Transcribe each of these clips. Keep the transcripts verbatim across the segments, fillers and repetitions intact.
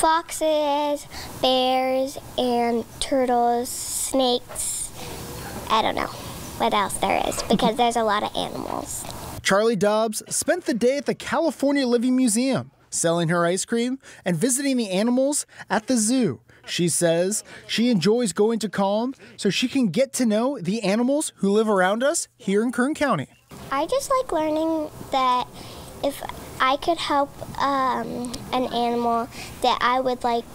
foxes, bears, and turtles, snakes. I don't know what else there is because there's a lot of animals. Charlie Dobbs spent the day at the California Living Museum, selling her ice cream and visiting the animals at the zoo. She says she enjoys going to Calm so she can get to know the animals who live around us here in Kern County. I just like learning that if I could help um, an animal, that I would like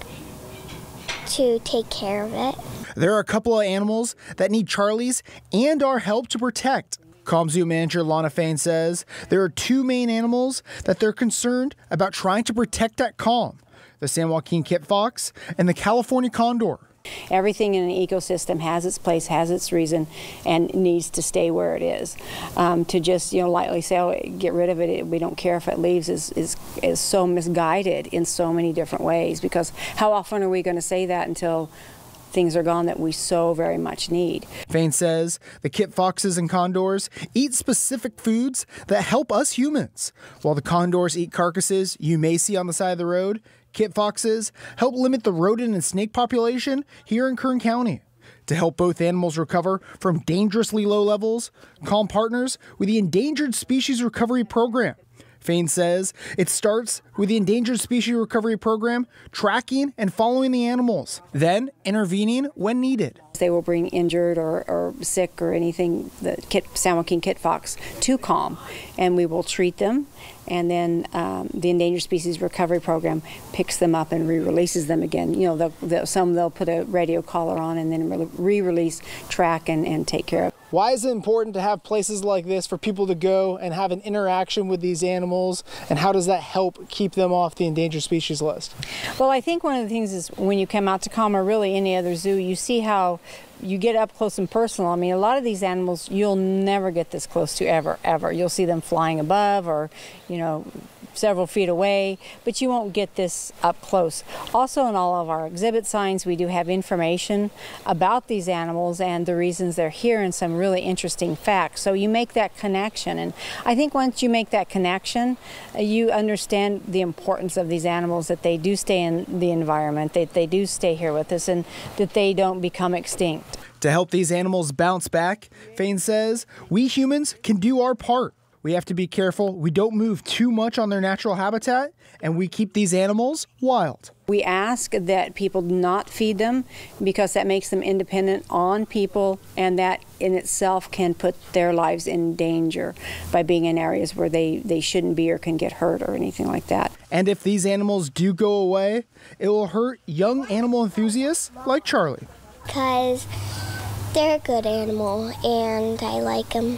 to take care of it. There are a couple of animals that need Charlie's and our help to protect. Calm Zoo manager Lana Fain says there are two main animals that they're concerned about trying to protect at Calm: the San Joaquin Kit Fox and the California Condor. Everything in an ecosystem has its place, has its reason, and needs to stay where it is. Um, to just, you know, lightly say, oh, get rid of it, we don't care if it leaves, is, is, is so misguided in so many different ways, because how often are we going to say that until things are gone that we so very much need? Fain says the kit foxes and condors eat specific foods that help us humans. While the condors eat carcasses you may see on the side of the road, kit foxes help limit the rodent and snake population here in Kern County. To help both animals recover from dangerously low levels, Calm partners with the Endangered Species Recovery Program. Fain says it starts with the Endangered Species Recovery Program tracking and following the animals, then intervening when needed. They will bring injured or, or sick or anything, the kit, San Joaquin Kit Fox, to Calm, and we will treat them, and then um, the Endangered Species Recovery Program picks them up and re-releases them again. You know, they'll, they'll, some they'll put a radio collar on and then re-release, track, and, and take care of. Why is it important to have places like this for people to go and have an interaction with these animals, and how does that help keep them off the endangered species list? Well, I think one of the things is when you come out to Calm or really any other zoo, you see how you get up close and personal. I mean, a lot of these animals you'll never get this close to ever, ever. You'll see them flying above or, you know, several feet away, but you won't get this up close. Also, in all of our exhibit signs, we do have information about these animals and the reasons they're here and some really interesting facts. So you make that connection, and I think once you make that connection, you understand the importance of these animals, that they do stay in the environment, that they do stay here with us, and that they don't become extinct. To help these animals bounce back, Fain says, we humans can do our part. We have to be careful we don't move too much on their natural habitat, and we keep these animals wild. We ask that people not feed them because that makes them independent on people, and that in itself can put their lives in danger by being in areas where they, they shouldn't be or can get hurt or anything like that. And if these animals do go away, it will hurt young animal enthusiasts like Charlie. Because they're a good animal and I like them.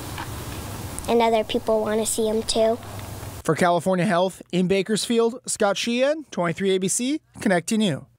And other people want to see them too. For California Health in Bakersfield, Scott Sheehan, twenty-three A B C, connecting you.